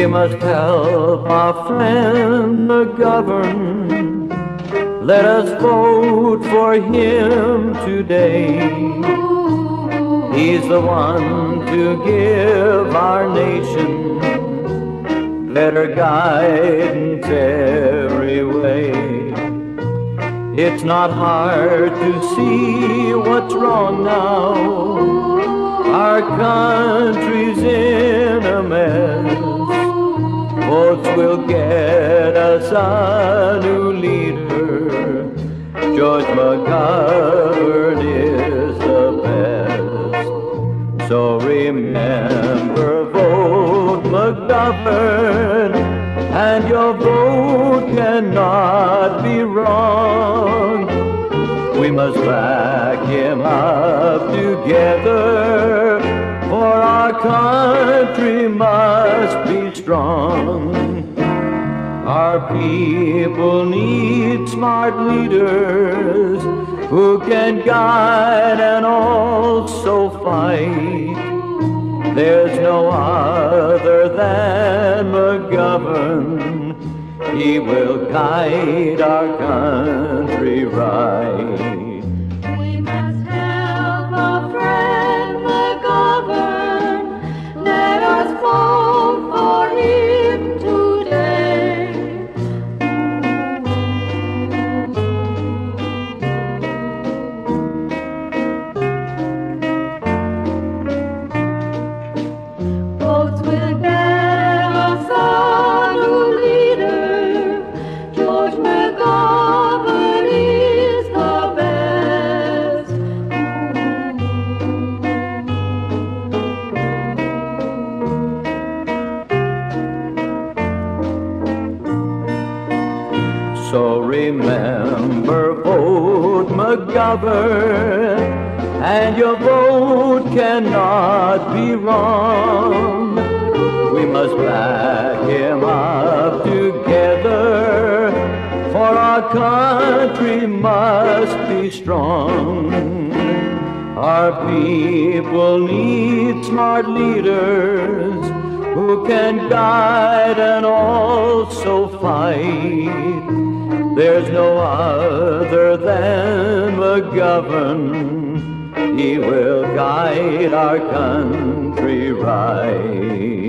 must help our friend McGovern. Let us vote for him today. He's the one to give our nation better guidance every way. It's not hard to see what's wrong now. Our country's in a mess. Votes will get us a new leader. George McGovern is the best. So remember, vote McGovern, and your vote cannot be wrong. We must back him up together, for our country must be strong. Our people need smart leaders who can guide and also fight. There's no other than McGovern. He will guide our country right. We must help our friend McGovern. Let us vote for him today. Votes will get us a new leader. George McGovern is the best. So remember, vote McGovern, and your vote cannot be wrong. We must back him up together, for our country must be strong. Our people need smart leaders who can guide and also fight. There's no other than McGovern. He will guide our country right.